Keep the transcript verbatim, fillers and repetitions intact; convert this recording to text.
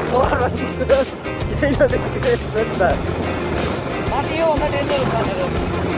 कभरमा त्यस्तो केही नदेखिँदैन नि त माथि योभन्दा डेन्जर हुन्छ भनेर